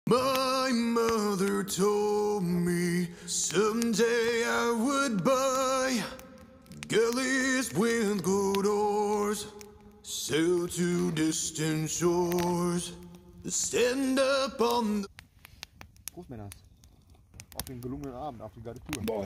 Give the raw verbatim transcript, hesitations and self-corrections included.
My mother told me someday I would buy galleys with good oars, sail to distant shores, stand up on the... Prost, Männers. Auf den gelungenen Abend, auf die geile Tour. Boah.